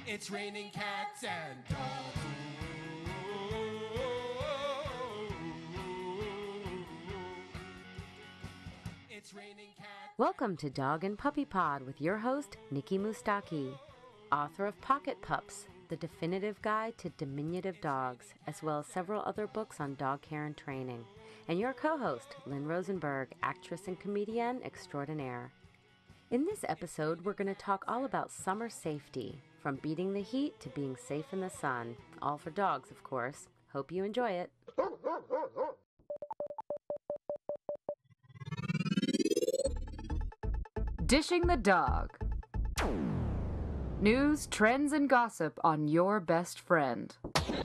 It's raining cats and dogs. It's raining cats. Welcome to Dog and Puppy Pod with your host, Nikki Moustaki, author of Pocket Pups, the definitive guide to diminutive dogs, as well as several other books on dog care and training, and your co-host, Lynn Rosenberg, actress and comedienne extraordinaire. In this episode, we're going to talk all about summer safety, from beating the heat to being safe in the sun, all for dogs, of course. Hope you enjoy it. Dishing the Dog. News, trends, and gossip on your best friend.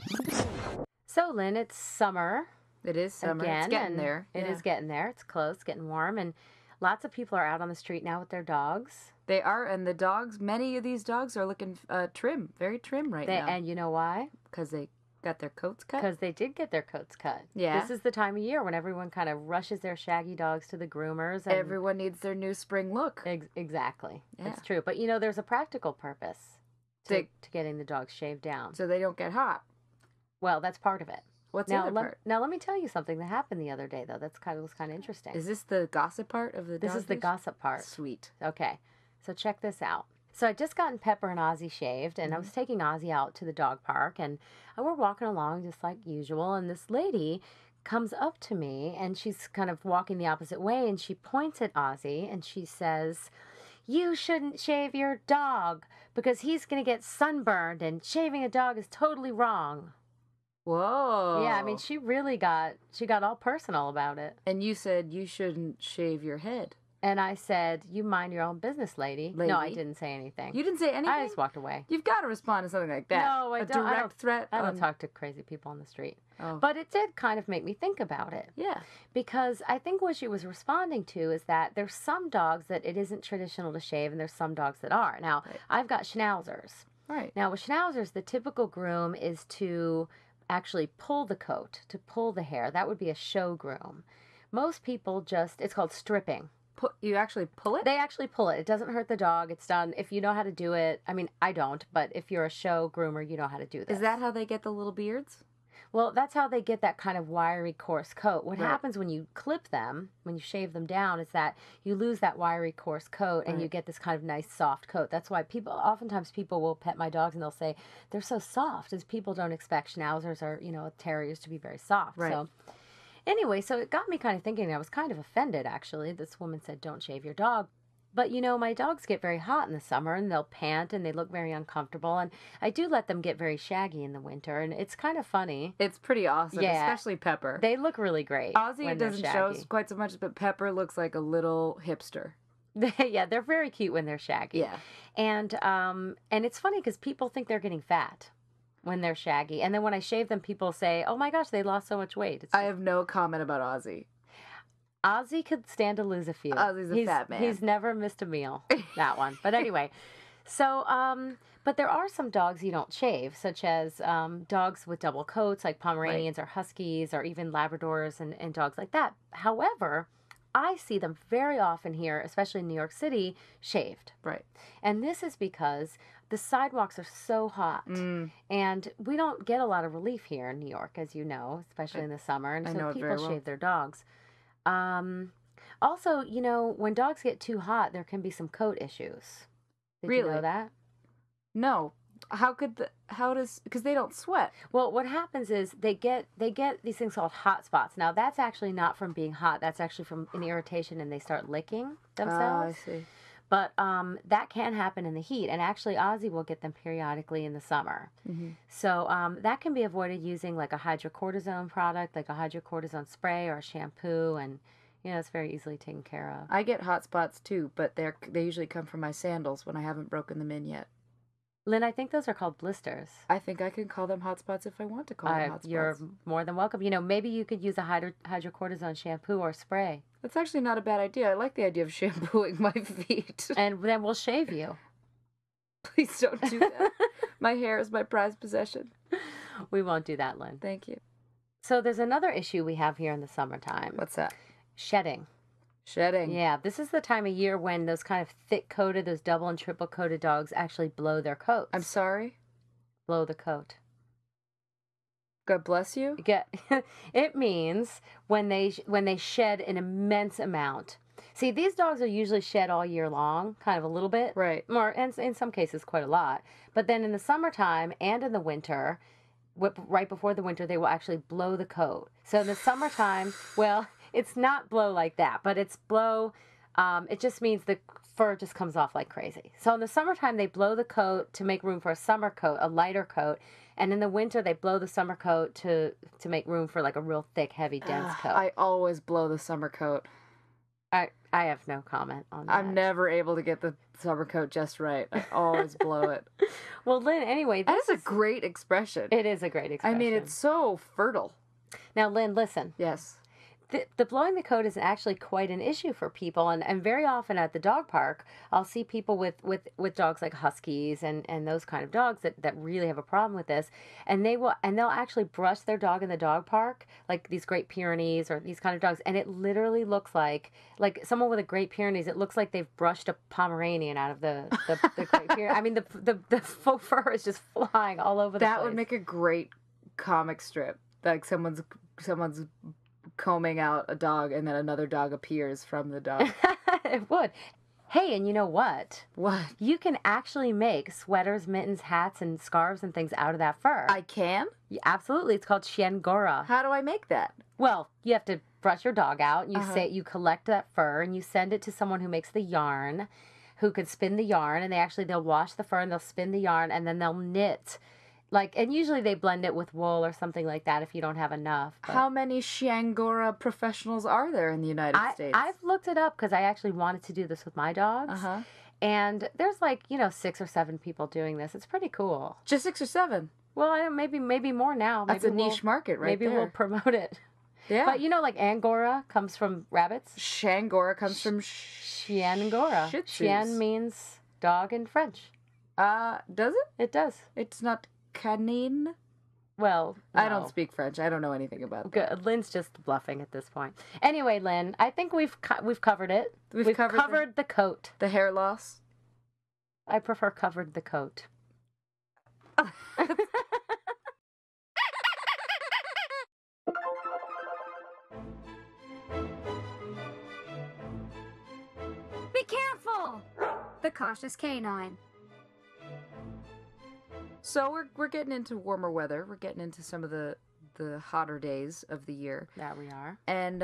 So, Lynn, it's summer. It is summer. Again, it's getting there. It is getting there. It's close, getting warm, and lots of people are out on the street now with their dogs. They are, and the dogs, many of these dogs are looking trim, very trim right now. And you know why? Because they got their coats cut? Because they did get their coats cut. Yeah. This is the time of year when everyone kind of rushes their shaggy dogs to the groomers. And everyone needs their new spring look. Exactly. Yeah. It's true. But, you know, there's a practical purpose to getting the dogs shaved down. So they don't get hot. Well, that's part of it. What's the other part? Now, let me tell you something that happened the other day, though. Was kind of interesting. Is this the gossip part of the dog This is the news? gossip part. Sweet. Okay. So check this out. So I just gotten Pepper and Ozzy shaved, and I was taking Ozzy out to the dog park, and we're walking along just like usual, and this lady comes up to me, and she's kind of walking the opposite way, and she points at Ozzy, and she says, "You shouldn't shave your dog because he's going to get sunburned, and shaving a dog is totally wrong." Whoa. Yeah, I mean, she got all personal about it. And you said you shouldn't shave your head. And I said, "You mind your own business, lady." No, I didn't say anything. You didn't say anything? I just walked away. You've got to respond to something like that. No, I don't. A direct threat? I don't talk to crazy people on the street. Oh. But it did kind of make me think about it. Yeah. Because I think what she was responding to is that there's some dogs that it isn't traditional to shave, and there's some dogs that are. Now, I've got schnauzers. Right. Now, with schnauzers, the typical groom is to actually pull the coat, to pull the hair. That would be a show groom. Most people it's called stripping. You actually pull it? They actually pull it. It doesn't hurt the dog. It's done. If you know how to do it, I mean, I don't, but if you're a show groomer, you know how to do this. Is that how they get the little beards? Well, that's how they get that kind of wiry, coarse coat. What happens when you clip them, when you shave them down, is that you lose that wiry, coarse coat, and you get this kind of nice, soft coat. That's why oftentimes people will pet my dogs, and they'll say, they're so soft, as people don't expect schnauzers or, terriers to be very soft. Right. So anyway, so it got me kind of thinking. I was kind of offended, actually. This woman said, "Don't shave your dog." But, my dogs get very hot in the summer, and they'll pant, and they look very uncomfortable. And I do let them get very shaggy in the winter, and it's kind of funny. It's pretty awesome, especially Pepper. They look really great. Ozzy, it doesn't show quite so much, but Pepper looks like a little hipster. Yeah, they're very cute when they're shaggy. Yeah. And it's funny because people think they're getting fat when they're shaggy. And then when I shave them, people say, "Oh my gosh, they lost so much weight." I have no comment about Ozzy. Ozzy could stand to lose a few. Ozzy's a fat man. He's never missed a meal, that one. But anyway, so, but there are some dogs you don't shave, such as dogs with double coats, like Pomeranians or Huskies, or even Labradors and dogs like that. However, I see them very often here, especially in New York City, shaved. Right. And this is because the sidewalks are so hot. And we don't get a lot of relief here in New York, as you know, especially in the summer. And so people shave their dogs. Also, when dogs get too hot, there can be some coat issues. Did you know that? No. Because they don't sweat. Well, what happens is they get these things called hot spots. Now, that's actually not from being hot. That's actually from an irritation, and they start licking themselves. Oh, I see. But that can happen in the heat, and actually Ozzy will get them periodically in the summer. Mm-hmm. So that can be avoided using like a hydrocortisone product, like a hydrocortisone spray or a shampoo, and it's very easily taken care of. I get hot spots too, but they usually come from my sandals when I haven't broken them in yet. Lynn, I think those are called blisters. I think I can call them hot spots if I want to call them hot spots. You're more than welcome. Maybe you could use a hydrocortisone shampoo or spray. That's actually not a bad idea. I like the idea of shampooing my feet. And then we'll shave you. Please don't do that. My hair is my prized possession. We won't do that, Lynn. Thank you. So there's another issue we have here in the summertime. What's that? Shedding. Shedding. Yeah, this is the time of year when those kind of thick-coated, those double and triple-coated dogs actually blow their coats. I'm sorry? Blow the coat. God bless you? It means when they shed an immense amount. See, these dogs are usually shed all year long, kind of a little bit. Right. More, and in some cases quite a lot. But then in the summertime and in the winter, right before the winter, they will actually blow the coat. So in the summertime, well, it's not blow like that, but it's blow. It just means the fur just comes off like crazy. So in the summertime, they blow the coat to make room for a summer coat, a lighter coat. And in the winter, they blow the summer coat to make room for like a real thick, heavy, dense coat. I always blow the summer coat. I have no comment on that. I'm never able to get the summer coat just right. I always blow it. Well, Lynn, anyway. That is a great expression. It is a great expression. I mean, it's so fertile. Now, Lynn, listen. Yes. The blowing the coat is actually quite an issue for people, and very often at the dog park, I'll see people with dogs like huskies and those kind of dogs that really have a problem with this, and they'll actually brush their dog in the dog park, like these Great Pyrenees or these kind of dogs, and it literally looks like someone with a Great Pyrenees. It looks like they've brushed a Pomeranian out of the Great Pyrenees. I mean, the faux fur is just flying all over the place. That would make a great comic strip. Like someone's combing out a dog and then another dog appears from the dog. It would. Hey, and you know what? What? You can actually make sweaters, mittens, hats, and scarves and things out of that fur. I can? Yeah, absolutely. It's called Chiengora. How do I make that? Well, you have to brush your dog out. And you collect that fur and you send it to someone who makes the yarn, who could spin the yarn, and they'll wash the fur and they'll spin the yarn and then they'll knit. And usually they blend it with wool or something like that if you don't have enough. But how many Chiengora professionals are there in the United States? I've looked it up because I actually wanted to do this with my dogs. And there's 6 or 7 people doing this. It's pretty cool. Just 6 or 7? Well, I don't, maybe more now. That's a niche market right maybe there. Maybe we'll promote it. Yeah. But Angora comes from rabbits. Chiengora comes from Chiengora. Shih Tzus. Chien means dog in French. Does it? It does. It's not canine? Well, no. I don't speak French. I don't know anything about that. Good. Lynn's just bluffing at this point. Anyway, Lynn, I think we've covered it. We've covered the coat. The hair loss? I prefer covered the coat. Be careful! The cautious canine. So we're getting into warmer weather. We're getting into some of the hotter days of the year. That we are. And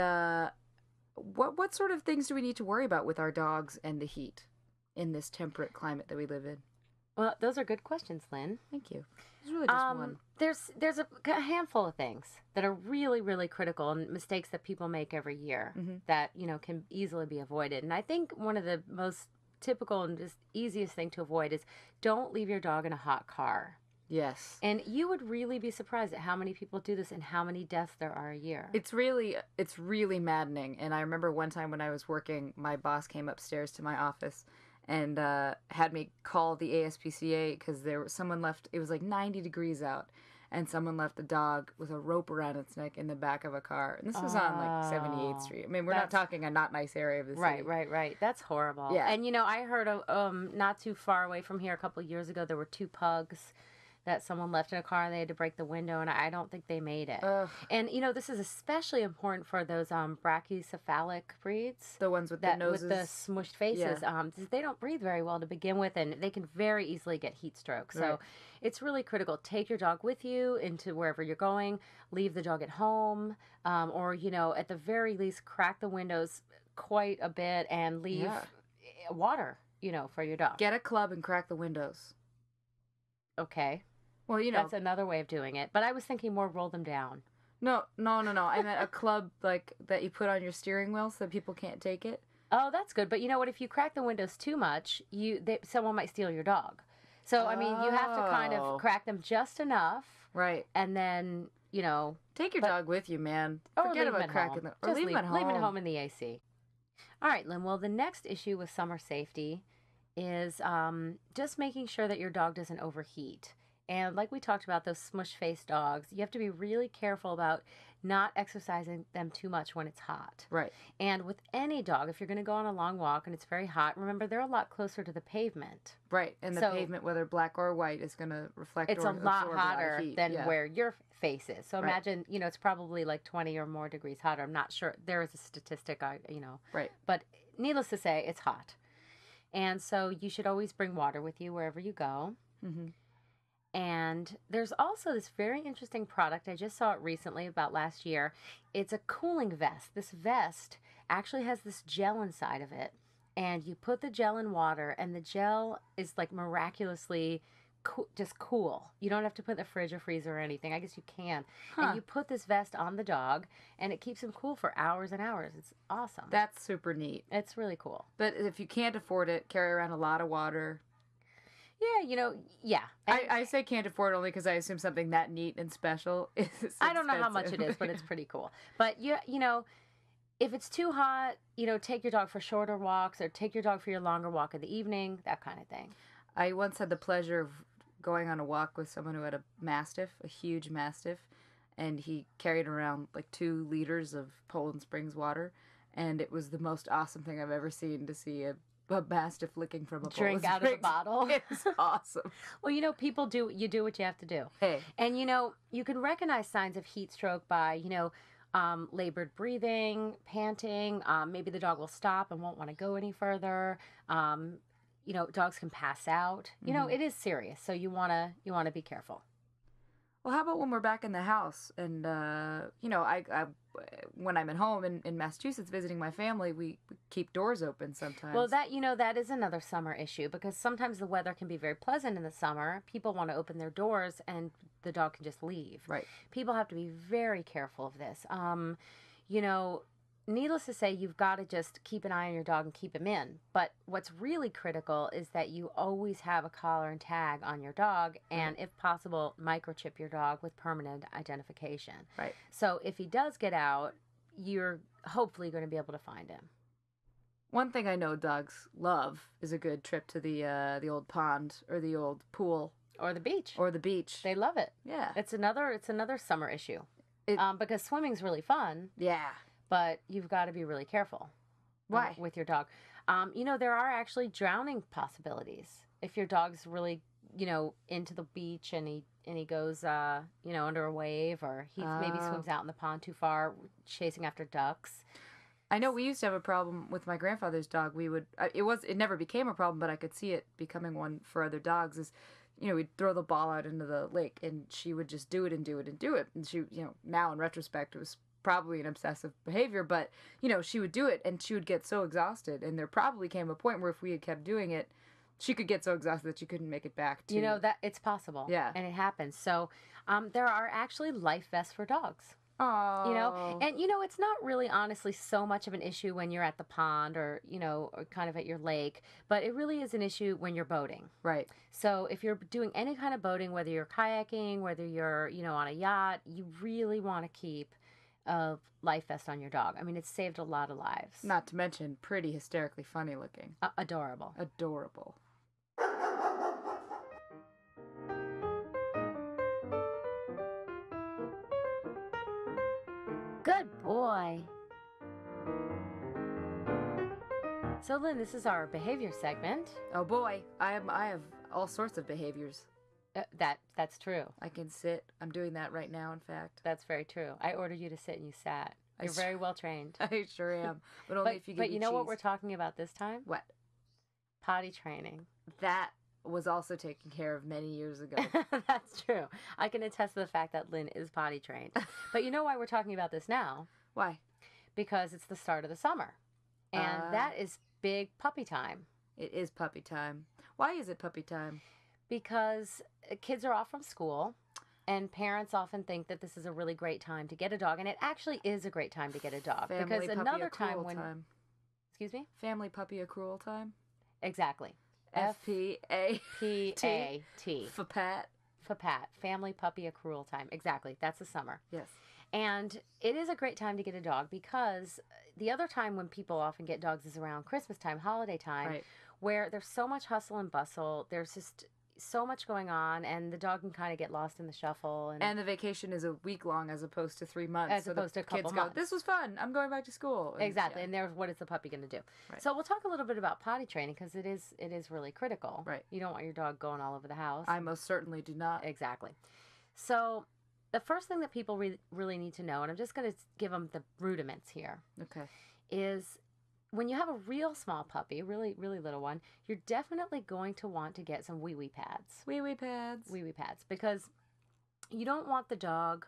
what sort of things do we need to worry about with our dogs and the heat in this temperate climate that we live in? Well, those are good questions, Lynn. Thank you. It's really just one. There's a handful of things that are really, really critical and mistakes that people make every year that, can easily be avoided. And I think one of the most typical and just easiest thing to avoid is don't leave your dog in a hot car. Yes. And you would really be surprised at how many people do this and how many deaths there are a year. It's really maddening. And I remember one time when I was working, my boss came upstairs to my office and had me call the ASPCA because someone left. It was like 90 degrees out, and someone left a dog with a rope around its neck in the back of a car. And this was on like 78th Street. I mean, we're not talking a not nice area of the city. Right. That's horrible. Yeah. And I heard not too far away from here a couple of years ago there were 2 pugs that someone left in a car and they had to break the window, and I don't think they made it. Ugh. And this is especially important for those brachycephalic breeds. The ones with the noses. With the smushed faces. Yeah. They don't breathe very well to begin with, and they can very easily get heat stroke. So right. It's really critical. Take your dog with you into wherever you're going. Leave the dog at home, or at the very least, crack the windows quite a bit and leave water, for your dog. Get a club and crack the windows. Okay. Well, that's another way of doing it. But I was thinking more roll them down. No. I meant a club like that you put on your steering wheel so that people can't take it. Oh, that's good. But you know what? If you crack the windows too much, someone might steal your dog. So, I mean, you have to kind of crack them just enough. Right. And then, take your dog with you, man. Forget about cracking them. Or leave them at home. Leave it home in the AC. All right, Lynn. Well, the next issue with summer safety is just making sure that your dog doesn't overheat. And like we talked about, those smush-faced dogs, you have to be really careful about not exercising them too much when it's hot. Right. And with any dog, if you're going to go on a long walk and it's very hot, remember they're a lot closer to the pavement. Right. And the So- pavement, whether black or white, is going to reflect It's or a lot absorb hotter heat. than Yeah. where your face is. So Right. imagine, it's probably like 20 or more degrees hotter. I'm not sure. There is a statistic, Right. But needless to say, it's hot. And so you should always bring water with you wherever you go. Mm-hmm. And there's also this very interesting product. I just saw it recently, about last year. It's a cooling vest. This vest actually has this gel inside of it. And you put the gel in water, and the gel is like miraculously just cool. You don't have to put it in the fridge or freezer or anything. I guess you can. Huh. And you put this vest on the dog, and it keeps him cool for hours and hours. It's awesome. That's super neat. It's really cool. But if you can't afford it, carry around a lot of water. Yeah, yeah. And I say can't afford it only because I assume something that neat and special is I don't know how much it expensive. is, but it's pretty cool. But if it's too hot, take your dog for shorter walks or take your dog for your longer walk in the evening, that kind of thing. I once had the pleasure of going on a walk with someone who had a mastiff, a huge mastiff, and he carried around like 2 liters of Poland Springs water, and it was the most awesome thing I've ever seen to see a mastiff licking from a Drink Poland out of the Springs. bottle. It was awesome. Well, people do what you have to do. Hey, And, you can recognize signs of heat stroke by, labored breathing, panting. Maybe the dog will stop and won't want to go any further. Dogs can pass out. It is serious. So you want to be careful. well, how about when we're back in the house and, I when I'm at home in Massachusetts visiting my family, we keep doors open sometimes. Well, that is another summer issue because sometimes the weather can be very pleasant in the summer. People want to open their doors and the dog can just leave. Right. People have to be very careful of this. Needless to say, you've got to just keep an eye on your dog and keep him in. But what's really critical is that you always have a collar and tag on your dog and, if possible, microchip your dog with permanent identification. Right. So if he does get out, you're hopefully going to be able to find him. One thing I know dogs love is a good trip to the old pond or the old pool Or the beach. or the beach. They love it. Yeah. It's another summer issue. It- Because swimming's really fun, Yeah. but you've got to be really careful. Why? With your dog. There are actually drowning possibilities. If your dog's really, into the beach and he goes, under a wave, or he maybe Oh. swims out in the pond too far, chasing after ducks. I know we used to have a problem with my grandfather's dog. We would it never became a problem, but I could see it becoming one for other dogs. Is we'd throw the ball out into the lake, and she would just do it and do it and do it. And she, now in retrospect, it was probably an obsessive behavior, but she would do it, and she would get so exhausted. And there probably came a point where if we had kept doing it, she could get so exhausted that she couldn't make it back to. That it's possible. Yeah. And it happens. So there are actually life vests for dogs. Oh. And it's not really honestly so much of an issue when you're at the pond or or kind of at your lake, but it really is an issue when you're boating. Right. So if you're doing any kind of boating, whether you're kayaking, whether you're on a yacht, you really want to keep a life vest on your dog. I mean, it's saved a lot of lives. Not to mention pretty hysterically funny looking. Adorable. Adorable. Good boy. So Lynn, this is our behavior segment. Oh boy, I have all sorts of behaviors. That's true. I can sit. I'm doing that right now, in fact. That's very true. I ordered you to sit and you sat. You're very well trained. I sure am. But only if you give But me you know what cheese. we're talking about this time? What? Potty training. That was also taken care of many years ago. That's true. I can attest to the fact that Lynn is potty trained. But you know why we're talking about this now? Why? Because it's the start of the summer. And that is big puppy time. It is puppy time. Why is it puppy time? Because kids are off from school. And parents often think that this is a really great time to get a dog. And it actually is a great time to get a dog. Family because puppy another accrual time. Excuse me? Family puppy accrual time? Exactly. FPA. P-A-T. FPAT. FPAT. Family puppy accrual time. Exactly. That's the summer. Yes. And it is a great time to get a dog because the other time when people often get dogs is around Christmas time, holiday time, Right. where there's so much hustle and bustle. There's just, so much going on, and the dog can kind of get lost in the shuffle. And the vacation is a week long as opposed to 3 months. As opposed to a couple kids months. Go, this was fun. I'm going back to school. And, Exactly. yeah. And there's what is the puppy going to do? Right. So we'll talk a little bit about potty training because it is really critical. Right. You don't want your dog going all over the house. I most certainly do not. Exactly. So the first thing that people really need to know, and I'm just going to give them the rudiments here, Okay. is when you have a real small puppy, really, really little one, you're definitely going to want to get some wee-wee pads. Wee-wee pads. Wee-wee pads. Because you don't want the dog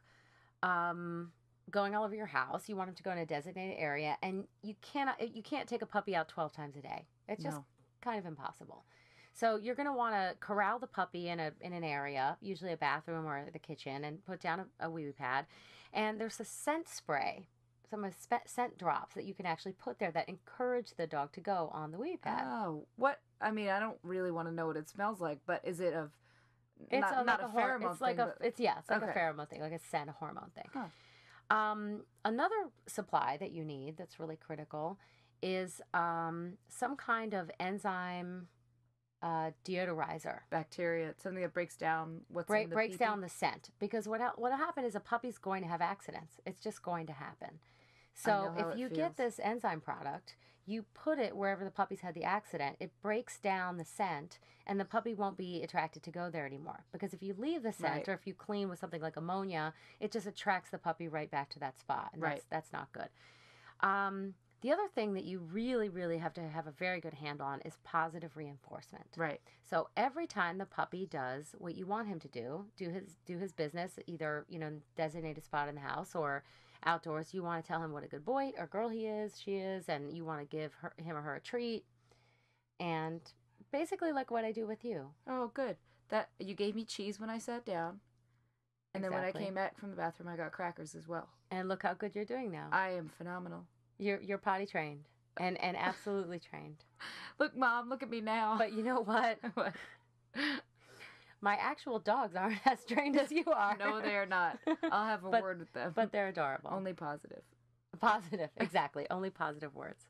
going all over your house. You want him to go in a designated area, and you can't take a puppy out 12 times a day. It's just kind of impossible. So you're going to want to corral the puppy in an area, usually a bathroom or the kitchen, and put down a wee-wee pad. And there's a scent spray, some scent drops that you can actually put there that encourage the dog to go on the wee-wee pad. Oh, what? I mean, I don't really want to know what it smells like, but is it of... It's not a pheromone it's like thing, it's like okay. a pheromone thing, like a scent, a hormone thing. Huh. Another supply that you need that's really critical is some kind of enzyme deodorizer. Bacteria, something that breaks down what's in the breaks pee-pee? down the scent, because what'll happen is a puppy's going to have accidents. It's just going to happen. So how if it you feels. get this enzyme product, you put it wherever the puppy's had the accident, it breaks down the scent, and the puppy won't be attracted to go there anymore. Because if you leave the scent, Right. or if you clean with something like ammonia, it just attracts the puppy right back to that spot, and Right. that's not good. The other thing that you really, really have to have a very good handle on is positive reinforcement. Right. So every time the puppy does what you want him to do his business, either, designated spot in the house or outdoors, you want to tell him what a good boy or girl she is, and you want to give him or her a treat. And basically like what I do with you. Oh, good. That you gave me cheese when I sat down. And then when I Exactly. came back from the bathroom, I got crackers as well. And look how good you're doing now. I am phenomenal. You're potty trained and absolutely trained. Look, Mom, look at me now. But you know what? What? My actual dogs aren't as trained as you are. No, they are not. I'll have a word with them. But they're adorable. Only positive. Positive, exactly. Only positive words.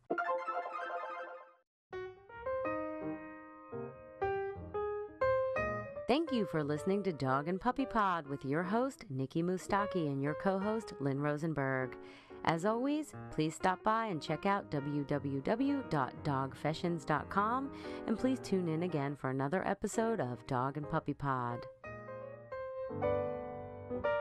Thank you for listening to Dog and Puppy Pod with your host, Nikki Moustaki, and your co-host, Lynn Rosenberg. As always, please stop by and check out www.dogfessions.com, and please tune in again for another episode of Dog and Puppy Pod.